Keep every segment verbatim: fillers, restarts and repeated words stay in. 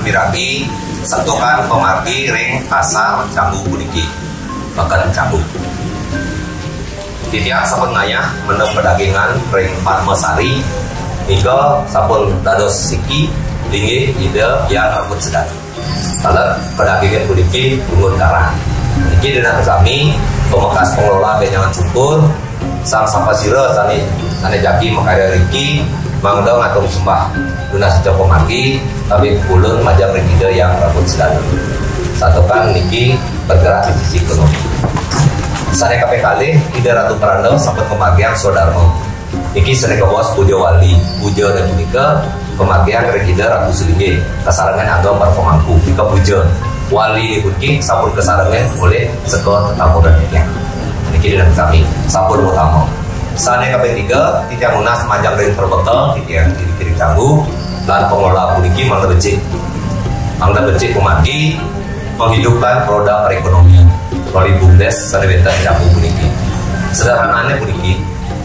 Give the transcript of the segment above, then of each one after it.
birapi sentukan pemargi ring pasar Canggu puniki bahkan Canggu. Tiap sampun ngayah mendem pedagingan ring Parmesari hingga sampun dados siki tinggi ide yang rambut sedang. Kalau pedagingan puniki Gunung Karang. Niki dengan kami pemekas pengelola benyangan syukur sang sapasira sani sani jaki makaya riki mangda ngatung sembah guna sejak pemargi tapi kulun majang ide yang rambut sedang. Satukan niki bergerak di sisi ekonomi. Sane kape kali ide Ratu Peranda sampai pemargian Sodarmo. Niki sane bos puja wali puja dan punika pemargian ide Ratu Selinge kasarangan anggap berpemangku jika puja wali puniki sampun kesarangan oleh sekor tetamu dan nikian. Niki dengan kami sampun utama. Sane kape tiga titik munas majang ring Perbekel titik kiri kiri Canggu dan pengelola puniki mangda becik mangda becik pemargi menghidupkan roda perekonomian melalui bumdes sanebeta Canggu puniki. Sederhananya puniki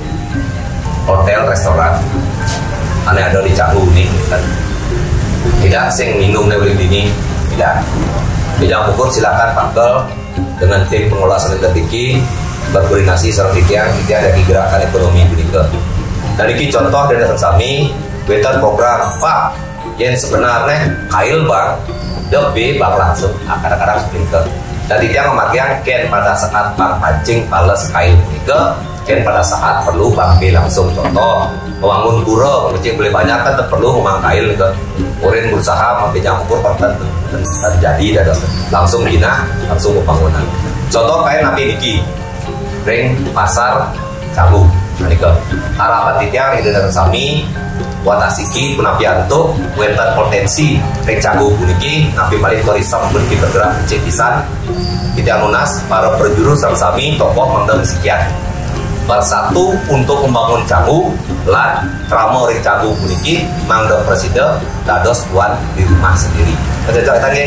hotel restoran ane ada di Canggu ini kan. Tidak sing minum nih ini tidak. Bidang ukur silakan panggil dengan tim pengelola sanebeta tinggi berkoordinasi sareng titian titian dari gerakan ekonomi puniki. Dan ini contoh dari kami wetan program Pak yang sebenarnya kail bang lebih bang langsung kadang-kadang sprinkle. Dan tidak memakaian ken pada saat bang pancing pales kail tiga ken pada saat perlu bang B langsung contoh membangun pura mengecil boleh banyak kan perlu memang kail ke urin berusaha membijang ukur konten terjadi dan langsung gina langsung pembangunan contoh kain nabi niki ring pasar Canggu nanti ke harapan tiang ide dan sami watasiki punapianto wentan potensi ring Canggu puniki napi paling tourism puniki bergerak cetisan tidak munas para perjuru sami tokoh mengdem sekian bersatu untuk membangun Canggu lan tramo ring Canggu puniki mangdem presiden dados buat di rumah sendiri kecocok tadi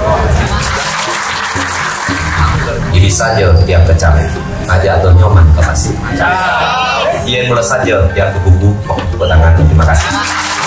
jadi saja tiap kecamen aja atau nyoman ke pasir iya mulai saja tiap ke buku tangan terima kasih.